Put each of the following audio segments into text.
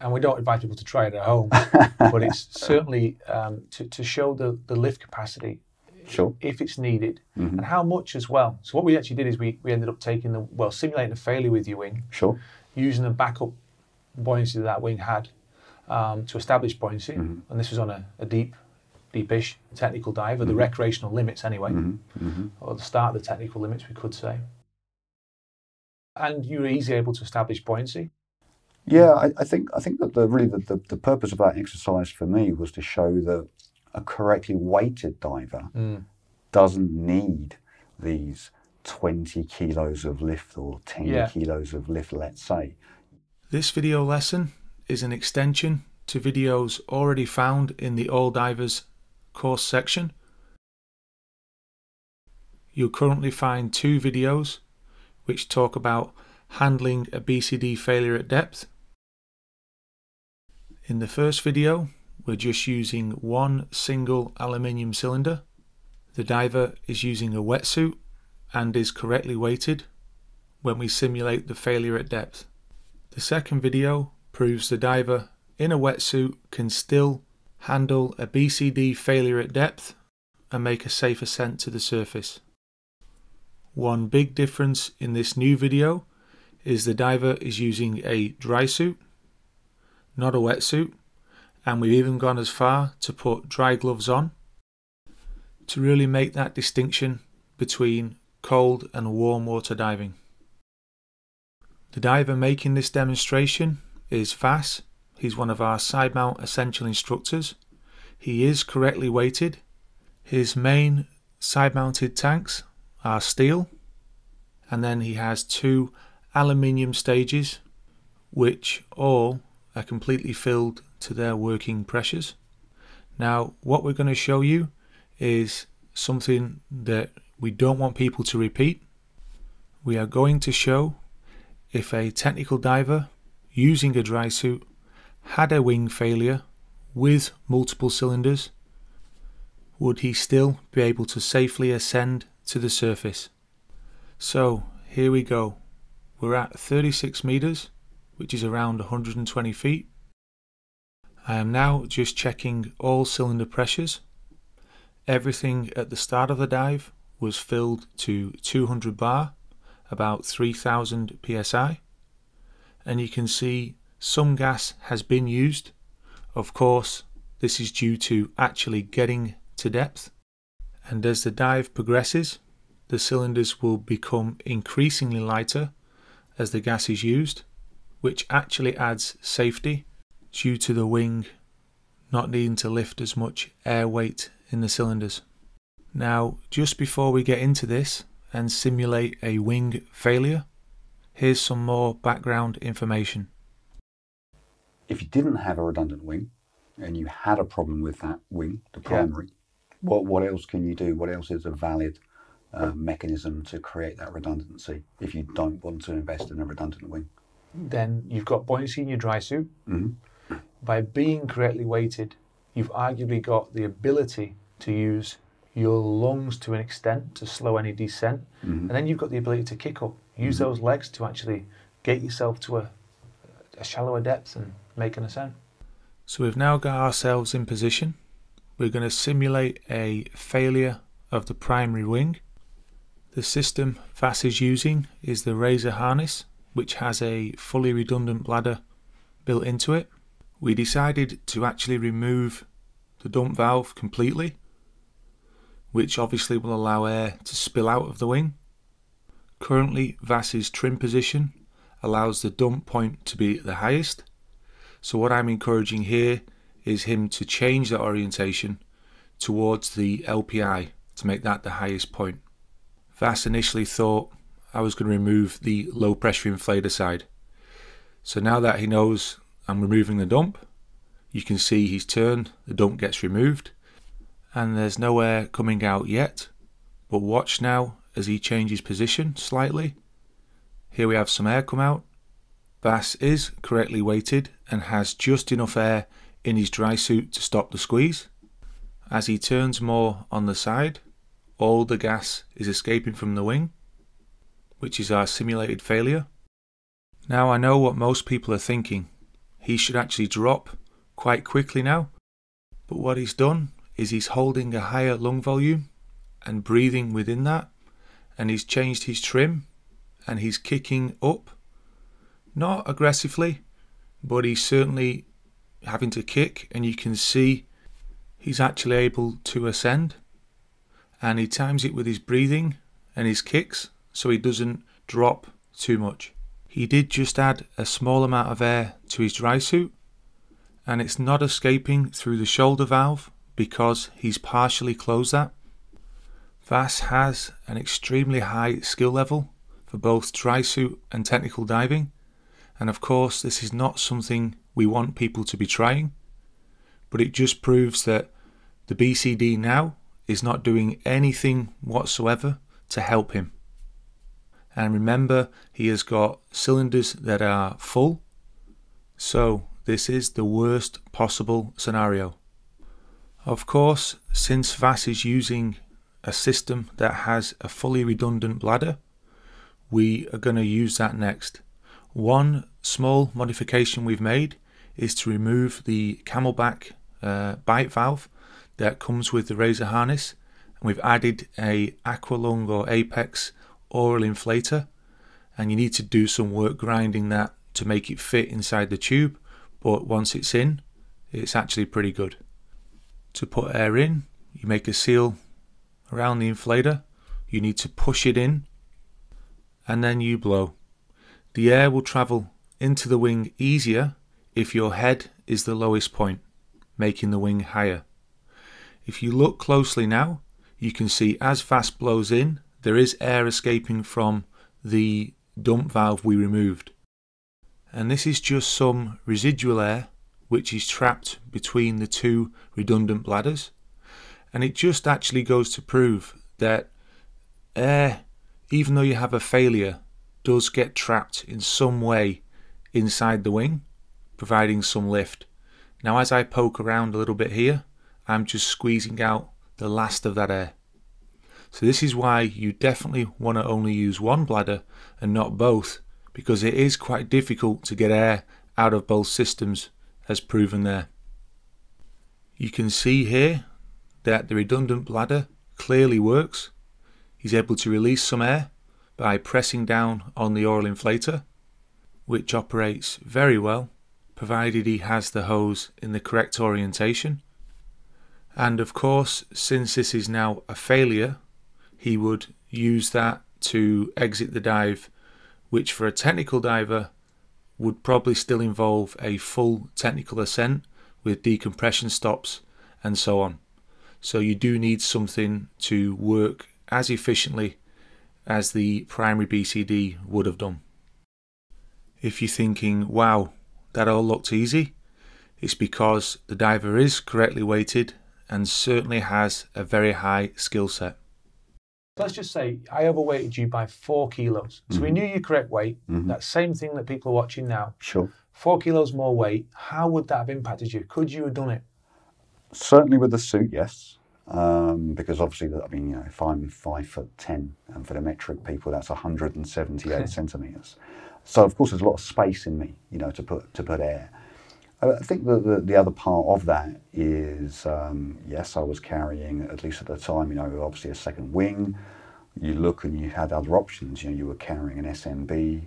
and we don't advise people to try it at home, but it's certainly to show the lift capacity, sure, if it's needed, and how much as well. So what we actually did is we ended up taking simulating a failure with your wing, sure, using the backup buoyancy that wing had to establish buoyancy, and this was on a deepish technical dive, or the recreational limits anyway, or the start of the technical limits, we could say. And you were easily able to establish buoyancy. Yeah, I think that the purpose of that exercise for me was to show that a correctly weighted diver doesn't need these 20 kilos of lift or 10 kilos of lift, let's say. This video lesson is an extension to videos already found in the All Divers course section. You'll currently find 2 videos which talk about handling a BCD failure at depth. In the first video, we're just using one single aluminium cylinder. The diver is using a wetsuit and is correctly weighted when we simulate the failure at depth. The second video proves the diver in a wetsuit can still handle a BCD failure at depth and make a safe ascent to the surface. One big difference in this new video is the diver is using a dry suit, not a wetsuit, and we've even gone as far to put dry gloves on to really make that distinction between cold and warm water diving. The diver making this demonstration is Vas. He's one of our Sidemount Essential instructors. He is correctly weighted. His main side-mounted tanks are steel, and then he has 2 aluminium stages which all are completely filled to their working pressures. Now what we're going to show you is something that we don't want people to repeat. We are going to show if a technical diver using a dry suit had a wing failure with multiple cylinders, would he still be able to safely ascend to the surface? So here we go. We're at 36 meters, which is around 120 feet. I am now just checking all cylinder pressures. Everything at the start of the dive was filled to 200 bar, about 3000 psi, and you can see some gas has been used. Of course, this is due to actually getting to depth, and as the dive progresses, the cylinders will become increasingly lighter as the gas is used, which actually adds safety due to the wing not needing to lift as much air weight in the cylinders. Now, just before we get into this and simulate a wing failure, here's some more background information. If you didn't have a redundant wing and you had a problem with that wing, the primary, what else can you do? What else is a valid mechanism to create that redundancy if you don't want to invest in a redundant wing? Then you've got buoyancy in your dry suit. By being correctly weighted, you've arguably got the ability to use your lungs to an extent to slow any descent, and then you've got the ability to kick up, use those legs to actually get yourself to a shallower depth and make an ascent. So we've now got ourselves in position. We're going to simulate a failure of the primary wing. The system Vas is using is the Razor harness, which has a fully redundant bladder built into it. We decided to actually remove the dump valve completely, which obviously will allow air to spill out of the wing. Currently, Vas's trim position allows the dump point to be the highest, so what I'm encouraging here is him to change the orientation towards the LPI to make that the highest point. Vas initially thought I was going to remove the low pressure inflator side, so now that he knows I'm removing the dump, you can see he's turned, the dump gets removed, and there's no air coming out yet, but watch now as he changes position slightly. Here we have some air come out. Vas is correctly weighted and has just enough air in his dry suit to stop the squeeze. As he turns more on the side, all the gas is escaping from the wing, which is our simulated failure. Now I know what most people are thinking. he should actually drop quite quickly now. But what he's done is he's holding a higher lung volume and breathing within that, and he's changed his trim and he's kicking up, not aggressively, but he's certainly having to kick, and you can see he's actually able to ascend, and he times it with his breathing and his kicks so he doesn't drop too much. He did just add a small amount of air to his Drysuit, and it's not escaping through the shoulder valve because he's partially closed that. Vas has an extremely high skill level for both Drysuit and technical diving, and of course this is not something we want people to be trying, but it just proves that the BCD now is not doing anything whatsoever to help him. And remember, he has got cylinders that are full, so this is the worst possible scenario. Of course, since Vas is using a system that has a fully redundant bladder, we are going to use that next. One small modification we've made is to remove the camelback bite valve that comes with the razor harness, and we've added a Aqualung or Apex oral inflator, and you need to do some work grinding that to make it fit inside the tube, but once it's in, it's actually pretty good. To put air in, you make a seal around the inflator, you need to push it in, and then you blow. The air will travel into the wing easier if your head is the lowest point, making the wing higher. If you look closely now, you can see as Vas blows in, there is air escaping from the dump valve we removed. And this is just some residual air which is trapped between the two redundant bladders. And it just actually goes to prove that air, even though you have a failure, does get trapped in some way inside the wing, providing some lift. Now as I poke around a little bit here, I'm just squeezing out the last of that air. So this is why you definitely want to only use one bladder and not both, because it is quite difficult to get air out of both systems, as proven there. You can see here that the redundant bladder clearly works. He's able to release some air by pressing down on the oral inflator, which operates very well, provided he has the hose in the correct orientation. And of course, since this is now a failure, he would use that to exit the dive, which for a technical diver would probably still involve a full technical ascent with decompression stops and so on. So you do need something to work as efficiently as the primary BCD would have done. If you're thinking, wow, that all looked easy, it's because the diver is correctly weighted and certainly has a very high skill set. Let's just say I overweighted you by 4 kilos. So we knew your correct weight. That same thing that people are watching now. Sure. 4 kilos more weight. How would that have impacted you? Could you have done it? Certainly with the suit, yes. Because obviously, I mean, you know, if I'm 5'10", and for the metric people, that's 178 centimeters. So of course, there's a lot of space in me, you know, to put air. I think the other part of that is, yes, I was carrying, at least at the time, you know, obviously a second wing. You look and you had other options. You know, you were carrying an SMB.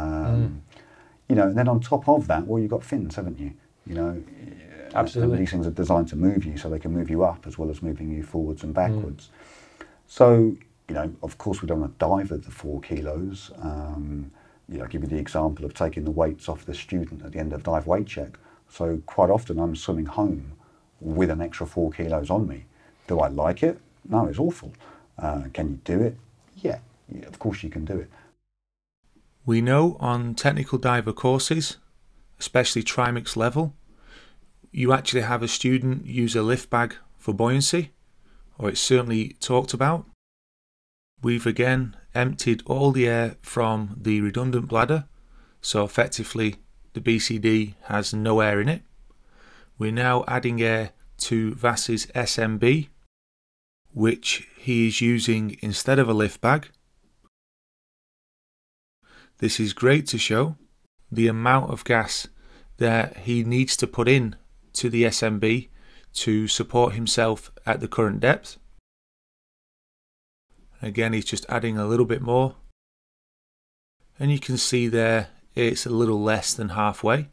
You know, and then on top of that, well, you've got fins, haven't you? You know, absolutely. And these things are designed to move you, so they can move you up as well as moving you forwards and backwards. So, you know, of course, we don't want to dive at the 4 kilos. You know, I'll give you the example of taking the weights off the student at the end of dive weight check. So quite often I'm swimming home with an extra 4 kilos on me. Do I like it? No, it's awful. Can you do it? Yeah, of course you can do it. We know on technical diver courses, especially trimix level, you actually have a student use a lift bag for buoyancy, or it's certainly talked about. We've again emptied all the air from the redundant bladder, so effectively the BCD has no air in it. We're now adding air to Vas's SMB, which he is using instead of a lift bag. This is great to show the amount of gas that he needs to put in to the SMB to support himself at the current depth. Again, he's just adding a little bit more, and you can see there it's a little less than halfway.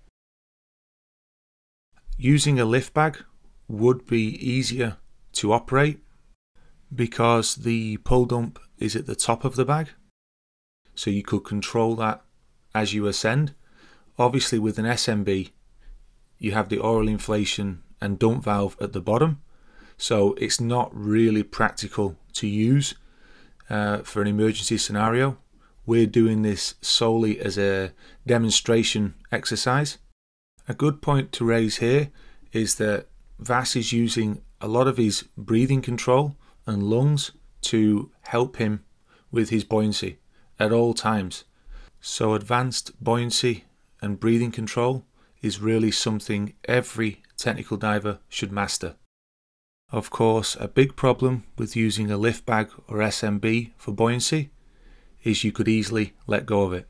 Using a lift bag would be easier to operate because the pull dump is at the top of the bag, so you could control that as you ascend. Obviously with an SMB you have the oil inflation and dump valve at the bottom, so it's not really practical to use for an emergency scenario. We're doing this solely as a demonstration exercise. A good point to raise here is that Vas is using a lot of his breathing control and lungs to help him with his buoyancy at all times. So advanced buoyancy and breathing control is really something every technical diver should master. Of course, a big problem with using a lift bag or SMB for buoyancy is you could easily let go of it.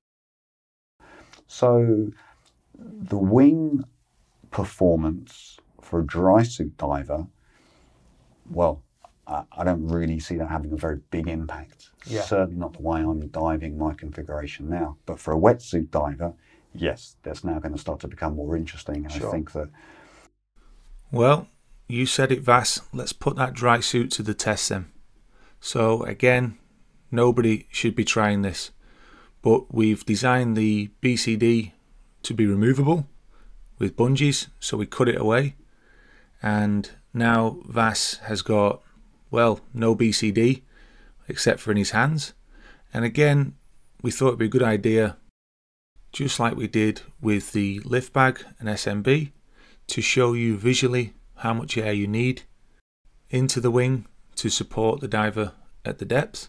So the wing performance for a Drysuit diver, well, I don't really see that having a very big impact. Yeah. Certainly not the way I'm diving my configuration now. But for a wetsuit diver, yes, that's now going to start to become more interesting. And Sure. I think that... Well, you said it, Vas. Let's put that Drysuit to the test then. So again, nobody should be trying this, but we've designed the BCD to be removable with bungees, so we cut it away, and now Vas has got, well, no BCD except for in his hands. And again, we thought it'd be a good idea, just like we did with the lift bag and SMB, to show you visually how much air you need into the wing to support the diver at the depth.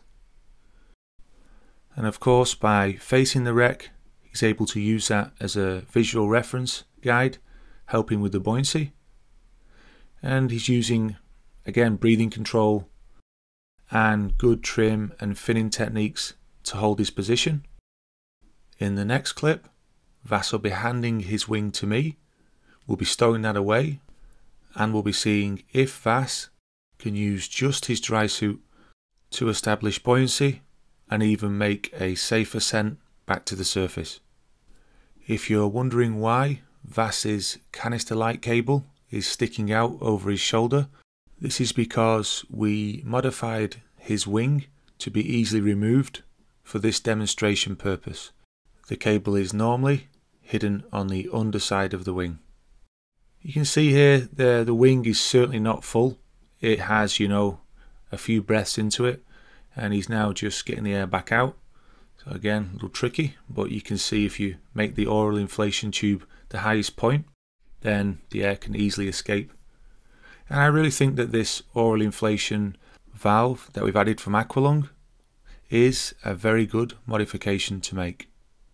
And of course, by facing the wreck, he's able to use that as a visual reference guide, helping with the buoyancy. And he's using, again, breathing control and good trim and finning techniques to hold his position. In the next clip, Vas will be handing his wing to me. We'll be stowing that away, and we'll be seeing if Vas can use just his Drysuit to establish buoyancy and even make a safe ascent back to the surface. If you're wondering why Vas's canister light cable is sticking out over his shoulder, this is because we modified his wing to be easily removed for this demonstration purpose. The cable is normally hidden on the underside of the wing. You can see here the wing is certainly not full. It has, a few breaths into it, and he's now just getting the air back out. So again, a little tricky, but you can see if you make the oil inflation tube the highest point, then the air can easily escape. And I really think that this oil inflation valve that we've added from Aqualung is a very good modification to make.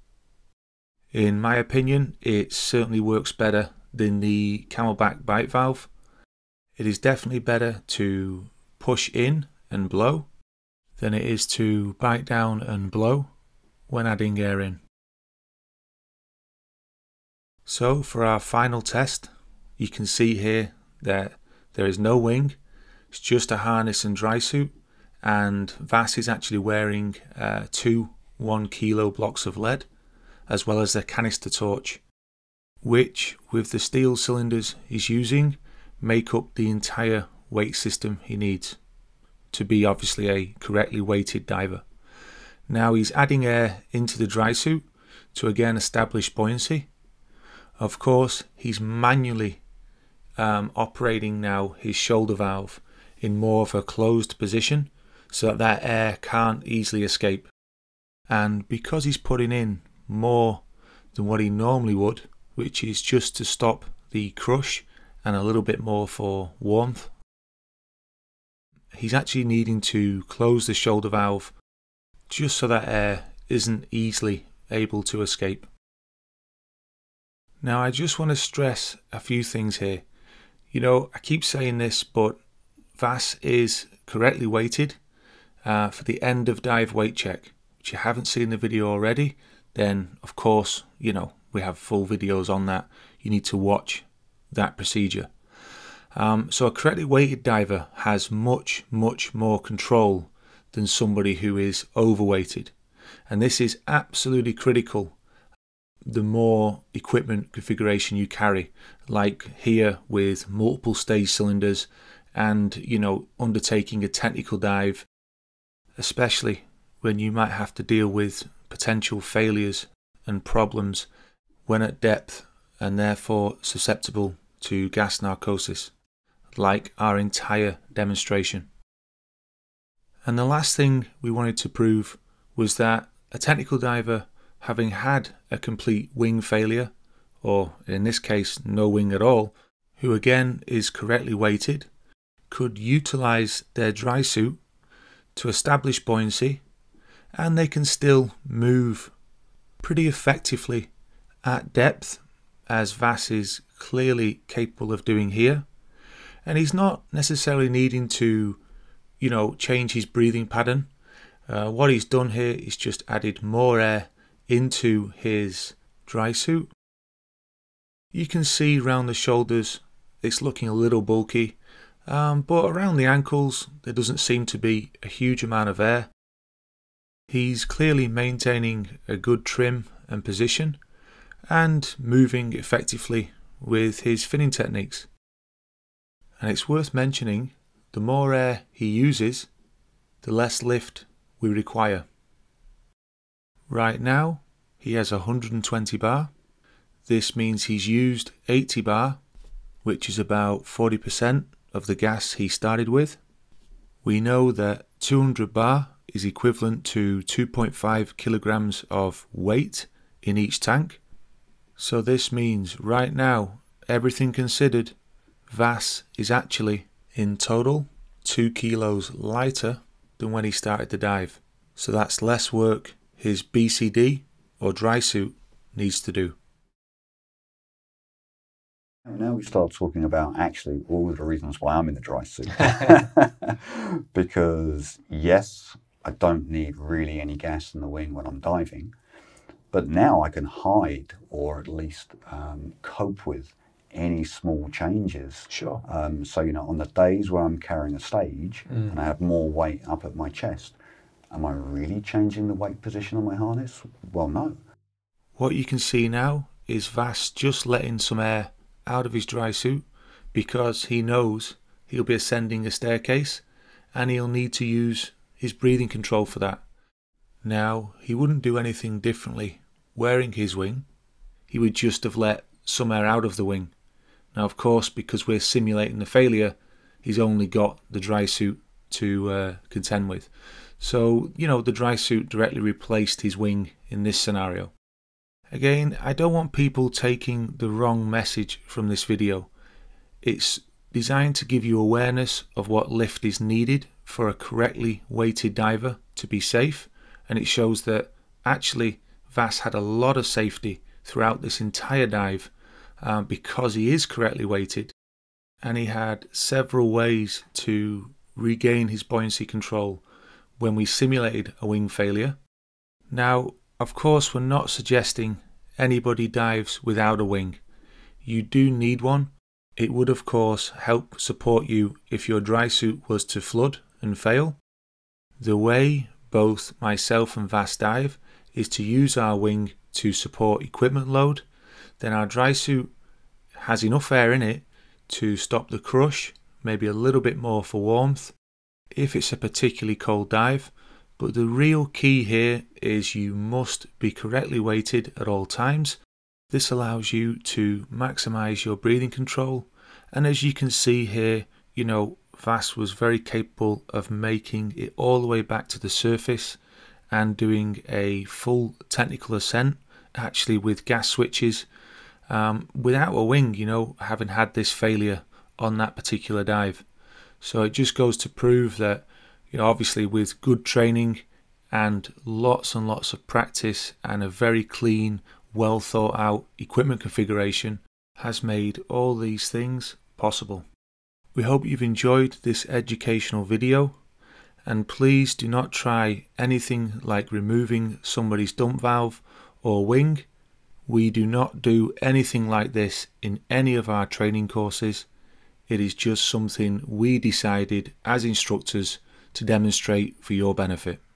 In my opinion, it certainly works better than the Camelback bite valve. It is definitely better to push in and blow than it is to bite down and blow when adding air in. So for our final test, you can see here that there is no wing, it's just a harness and Drysuit, and Vas is actually wearing 2 1-kilo blocks of lead, as well as the canister torch, which with the steel cylinders he's using make up the entire weight system he needs to be obviously a correctly weighted diver. Now he's adding air into the Drysuit to again establish buoyancy. Of course, he's manually operating now his shoulder valve in more of a closed position so that air can't easily escape. And because he's putting in more than what he normally would, which is just to stop the crush and a little bit more for warmth, he's actually needing to close the shoulder valve just so that air isn't easily able to escape. Now I just want to stress a few things here. I keep saying this, but Vas is correctly weighted for the end of dive weight check. If you haven't seen the video already, then of course, We have full videos on that. You need to watch that procedure. So a correctly weighted diver has much more control than somebody who is overweighted, and this is absolutely critical the more equipment configuration you carry, like here with multiple stage cylinders and, you know, undertaking a technical dive, especially when you might have to deal with potential failures and problems when at depth and therefore susceptible to gas narcosis, like our entire demonstration. And the last thing we wanted to prove was that a technical diver, having had a complete wing failure, or in this case no wing at all, who again is correctly weighted, could utilize their dry suit to establish buoyancy, and they can still move pretty effectively at depth, as Vas is clearly capable of doing here. And he's not necessarily needing to, you know, change his breathing pattern. What he's done here is just added more air into his dry suit. You can see around the shoulders it's looking a little bulky, but around the ankles there doesn't seem to be a huge amount of air. He's clearly maintaining a good trim and position and moving effectively with his finning techniques. And it's worth mentioning, the more air he uses, the less lift we require. Right now he has 120 bar. This means he's used 80 bar, which is about 40% of the gas he started with. We know that 200 bar is equivalent to 2.5 kilograms of weight in each tank. So this means right now, everything considered, Vas is actually in total 2 kilos lighter than when he started the dive. So that's less work his BCD or dry suit needs to do. Now we start talking about actually all of the reasons why I'm in the dry suit. Because yes, I don't need really any gas in the wing when I'm diving, but now I can hide or at least cope with any small changes. Sure. So, you know, on the days where I'm carrying a stage and I have more weight up at my chest, am I really changing the weight position on my harness? Well, no. What you can see now is Vas just letting some air out of his dry suit because he knows he'll be ascending a staircase and he'll need to use his breathing control for that. Now, he wouldn't do anything differently wearing his wing. He would just have let some air out of the wing. Now, of course, because we're simulating the failure, he's only got the dry suit to contend with. So, you know, the dry suit directly replaced his wing in this scenario. Again, I don't want people taking the wrong message from this video. It's designed to give you awareness of what lift is needed for a correctly weighted diver to be safe, and it shows that actually Vas had a lot of safety throughout this entire dive because he is correctly weighted, and he had several ways to regain his buoyancy control when we simulated a wing failure. Now, of course, we're not suggesting anybody dives without a wing. You do need one. It would, of course, help support you if your dry suit was to flood and fail. The way both myself and Vas dive is to use our wing to support equipment load. Then our dry suit has enough air in it to stop the crush, maybe a little bit more for warmth if it's a particularly cold dive. But the real key here is you must be correctly weighted at all times. This allows you to maximize your breathing control. And as you can see here, you know, Vas was very capable of making it all the way back to the surface and doing a full technical ascent, actually with gas switches, without a wing, you know, having had this failure on that particular dive. So it just goes to prove that, you know, obviously with good training and lots of practice and a very clean, well thought out equipment configuration has made all these things possible. We hope you've enjoyed this educational video, and please do not try anything like removing somebody's dump valve or wing We do not do anything like this in any of our training courses. It is just something we decided as instructors to demonstrate for your benefit.